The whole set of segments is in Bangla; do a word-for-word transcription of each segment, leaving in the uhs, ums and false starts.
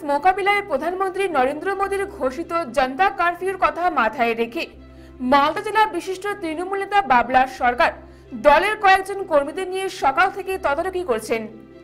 মোকাবিলায় প্রধানমন্ত্রী নরেন্দ্র মোদীর ঘোষিত জনতা কারফিউর কথা মাথায় রেখে মালদা জেলার বিশিষ্ট তৃণমূল নেতা বাবলা সরকার দলের কয়েকজন কর্মীদের নিয়ে সকাল থেকে তদারকি করছেন।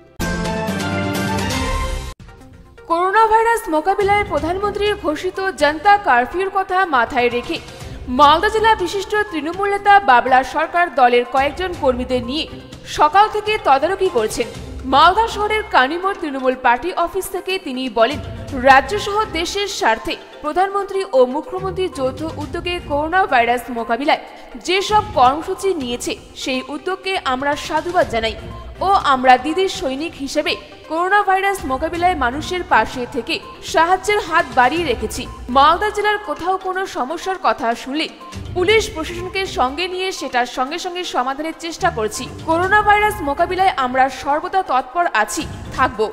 করোনা ভাইরাস মোকাবিলায় প্রধানমন্ত্রীর ঘোষিত জনতা কারফিউর কথা মাথায় রেখে মালদা জেলা বিশিষ্ট তৃণমূল নেতা বাবলা সরকার দলের কয়েকজন কর্মীদের নিয়ে সকাল থেকে তদারকি করছেন। মালদা শহরের কানিমোড় তৃণমূল পার্টি অফিস থেকে তিনি বলেন, রাজ্য সহ দেশের স্বার্থে প্রধানমন্ত্রী ও মুখ্যমন্ত্রী যৌথ উদ্যোগে করোনা ভাইরাস মোকাবিলায় যেসব কর্মসূচি নিয়েছে সেই উদ্যোগকে আমরা সাধুবাদ জানাই ও আমরা দিদির সৈনিক হিসেবে করোনা ভাইরাস মোকাবিলায় মানুষের পাশে থেকে সাহায্যের হাত বাড়িয়ে রেখেছি। মালদা জেলার কোথাও কোনো সমস্যার কথা শুনলে পুলিশ প্রশাসনকে সঙ্গে নিয়ে সেটার সঙ্গে সঙ্গে সমাধানের চেষ্টা করছি। করোনা ভাইরাস মোকাবিলায় আমরা সর্বদা তৎপর আছি, থাকবো।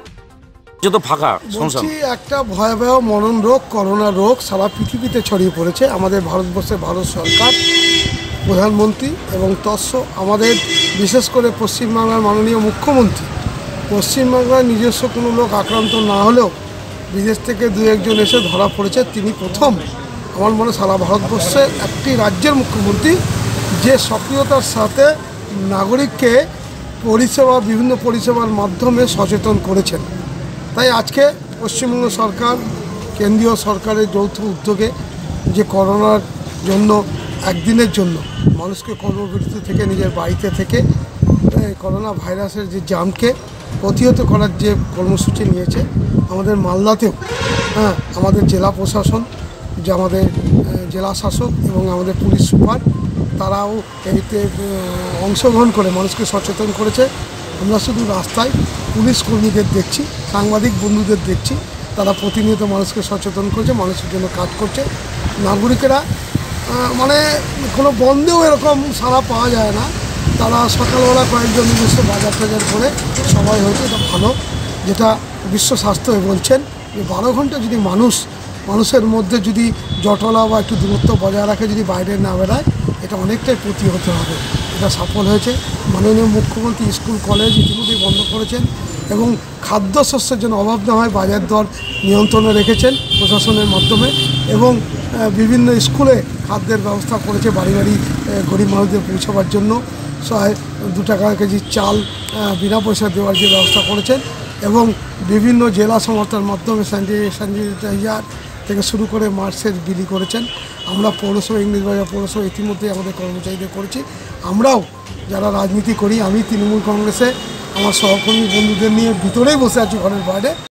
একটা ভয়াবহ মরণ রোগ, করোনা রোগ সারা পৃথিবীতে ছড়িয়ে পড়েছে। আমাদের ভারতবর্ষের ভারত সরকার, প্রধানমন্ত্রী এবং তৎস আমাদের বিশেষ করে পশ্চিমবাংলার মাননীয় মুখ্যমন্ত্রী পশ্চিমবাংলার নিজস্ব কোনো লোক আক্রান্ত না হলেও বিদেশ থেকে দু একজন এসে ধরা পড়েছে। তিনি প্রথম আমার মনে সারা ভারতবর্ষে একটি রাজ্যের মুখ্যমন্ত্রী যে সক্রিয়তার সাথে নাগরিককে পরিষেবা বিভিন্ন পরিষেবার মাধ্যমে সচেতন করেছেন। তাই আজকে পশ্চিমবঙ্গ সরকার কেন্দ্রীয় সরকারের যৌথ উদ্যোগে যে করোনার জন্য একদিনের জন্য মানুষকে কর্মবিরতি থেকে নিজের বাড়িতে থেকে করোনা ভাইরাসের যে জামকে প্রতিহত করার যে কর্মসূচি নিয়েছে, আমাদের মালদাতেও হ্যাঁ আমাদের জেলা প্রশাসন, যে আমাদের জেলা শাসক এবং আমাদের পুলিশ সুপার তারাও এতে অংশগ্রহণ করে মানুষকে সচেতন করেছে। আমরা শুধু রাস্তায় পুলিশ কর্মীদের দেখছি, সাংবাদিক বন্ধুদের দেখছি, তারা প্রতিনিয়ত মানুষকে সচেতন করছে, মানুষের জন্য কাজ করছে। নাগরিকেরা মানে কোনো বন্ধেও এরকম সাড়া পাওয়া যায় না। তারা সকালবেলা কয়েকজন নিজস্ব বাজার টাজার করে সবাই হয়েছে, এটা ভালো। যেটা বিশ্ব স্বাস্থ্য বলছেন যে বারো ঘন্টা যদি মানুষ মানুষের মধ্যে যদি জটলা বা একটু দূরত্ব বজায় রাখে, যদি বাইরে না বেড়ায়, এটা অনেকটাই প্রতিহত হবে। এটা সফল হয়েছে। মাননীয় মুখ্যমন্ত্রী স্কুল কলেজ ইতিমধ্যেই বন্ধ করেছেন এবং খাদ্যশস্যের জন্য অভাব না হয় বাজার দর নিয়ন্ত্রণে রেখেছেন প্রশাসনের মাধ্যমে এবং বিভিন্ন স্কুলে খাদ্যের ব্যবস্থা করেছে বাড়ি বাড়ি গরিব মানুষদের পৌঁছাবার জন্য। ছয় দু টাকা কেজি চাল বিনা পয়সা দেওয়ার যে ব্যবস্থা করেছেন এবং বিভিন্ন জেলা সংস্থার মাধ্যমে স্যানিটাইজার থেকে শুরু করে মাস্কের বিলি করেছেন। আমরা পৌরসভা ইংরেজবাজার পৌরসভা ইতিমধ্যে আমাদের কর্মচারীদের করেছি। আমরাও যারা রাজনীতি করি, আমি তৃণমূল কংগ্রেসে আমার সহকর্মী বন্ধুদের নিয়ে ভিতরেই বসে আছি ঘরের বাইরে।